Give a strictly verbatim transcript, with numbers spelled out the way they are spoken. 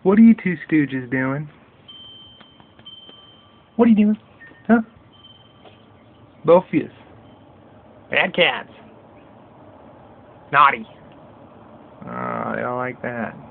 What are you two stooges doing? What are you doing? Huh? Both of you. Bad cats. Naughty. Oh, I don't like that.